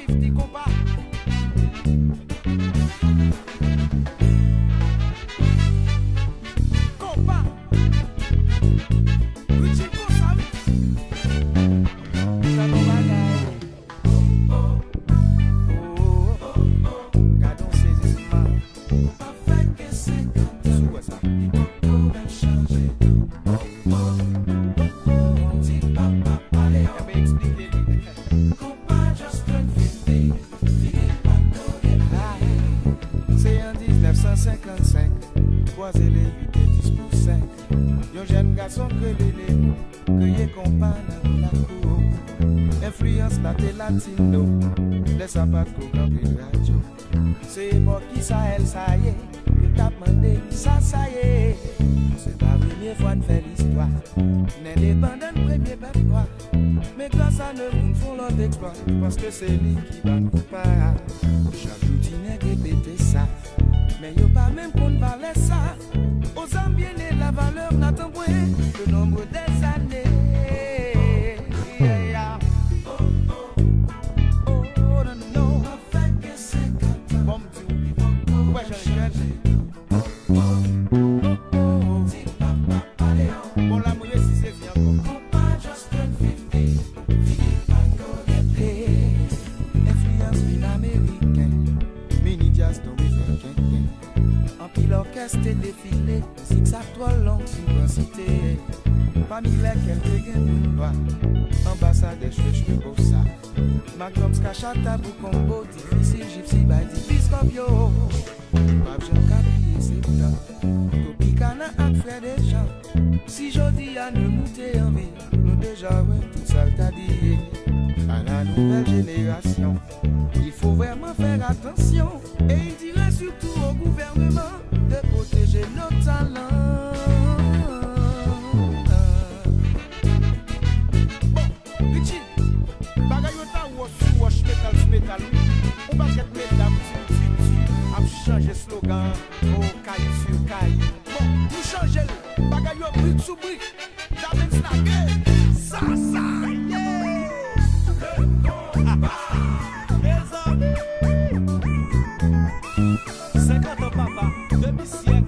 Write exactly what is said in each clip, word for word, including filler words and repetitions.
cinquante Konpa. Konpa. Richie Konsa. Ça nous bagaille. Oh, oh, oh, oh. Gardons ces espoirs. Avec que c'est comme ça. Ça. Changer. Oh, oh, oh, oh. Dis papa, allez, on va expliquer. Konpa just turned fifty. C'est en dix-neuf cent cinquante-cinq. Croiser les huit et dix pour cinq. Yon jeune garçon que l'élève, cueillir Konpa dans la cour. Influence laté latino, laisse à pas trop grand radio. C'est pour qui ça, elle, ça y est. Je t'ai demandé, ça, ça y est. C'est pas la première fois qu'on fait l'histoire. N'indépendant, premier peuple noir. Mais grâce à nous, nous font l'autre exploit. Parce que c'est lui qui va nous comparer. Chaque jour, tu n'es répété ça. Mais y'a pas même qu'on valait ça. Aux hommes bien nés, la valeur n'attend point le nombre des années. Yeah. Oh, oh, oh, oh, non, non. Avec que c'est comme ça. Bon, tu ouais, j'en ai gagné. Oh, oh, oh, oh. Dis papa, allez, oh. Bon, la mouille, si c'est bien comme Konpa just turned fifty. Hey, influence bin-américaine. Mini-jazz tombé vers quelqu'un. En pile l'orchestre et défilé, zigzag trois longues synchronicité. Parmi lesquelles quelqu'un nous doit, ambassade des cheveux, cheveux beau ça. Magnum scachata pour combo, difficile, gypsy, by Discopio. Pape Jean Capier, c'est temps. Topicana ak frère des gens. Si jodi à nous monter en ville, nous déjà ouais, tout ça t'a dit. À la nouvelle génération, il faut vraiment faire attention. Et il dirait surtout au gouvernement de protéger nos talents. Bon, Richie, bagayota ou sous wash metal metal. On va get mesdames, tu tu tu. A changer slogan, oh caille sur caille. Bon, nous changer le bagayo brique sous brique. D'amen snaguer, ça ça, yeah. Le Konpa, les amis. cinquante ans papa, demi-siècle.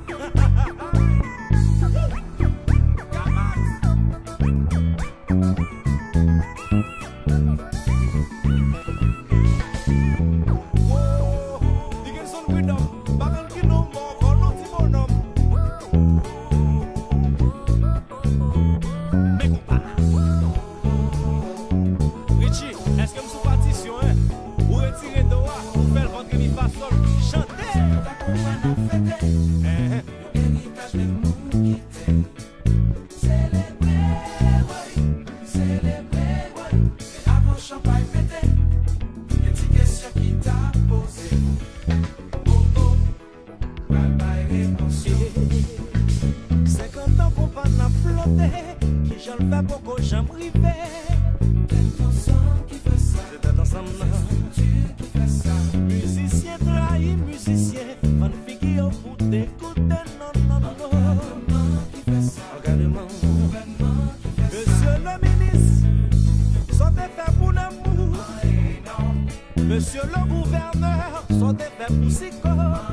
Monsieur le gouverneur, sont des faits pour psycho.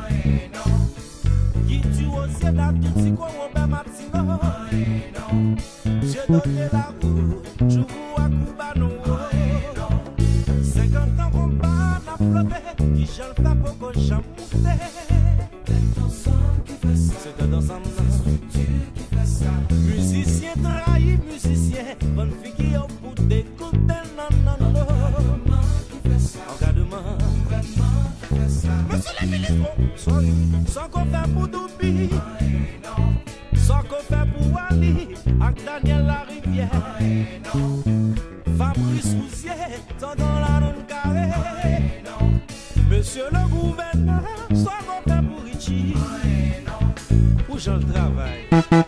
Qui tue aux yeux d'un tout psycho, Robert Martino. J'ai donné la roue, je vous à Cubano. cinquante ans Konpa n'a flotté, qui j'en fais pour que j'en monte. C'est un ensemble, musicien trahi, musicien, bonne fille qui a pour d'écouter, non, non, non. Monsieur le ministre, sans qu'on fait pour Doubi, sans qu'on fait pour Wally, avec Daniel la rivière, Fabrice Rousier, tant dans la non carré. Monsieur le gouverneur, sans qu'on fait pour Richie, où je le travaille.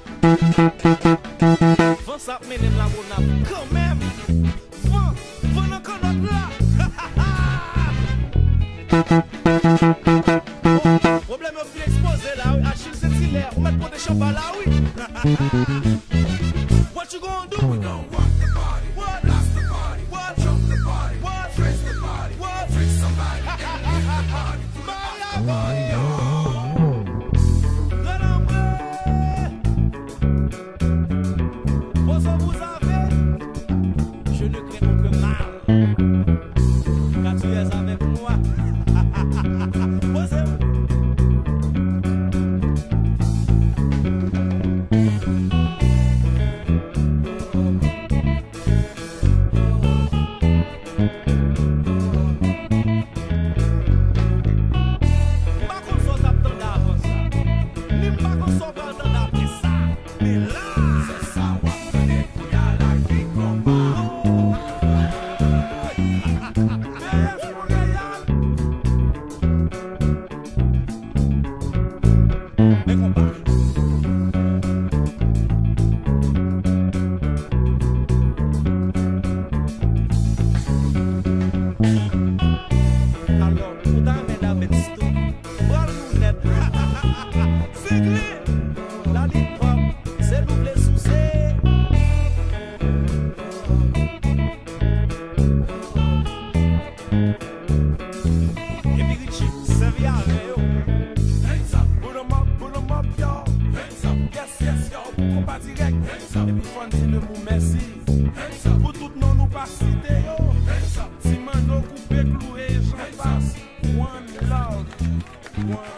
Faut ça mener la bonne quand même. Faut, faut le connaître là. Oh, problème au plus exposé là, Achille c'est hilaire, on met pour des champagnes là, oui. What you gonna do? We gonna rock the body, what? Blast the body, what? Jump the body, what? Freeze the body, what? Freeze Posez vous avez, je ne crains aucun mal. Car tu es avec moi. Posez-vous. Pour tout non nous pas citer yo. Si man nous couper cloué, j'en passe. One love. One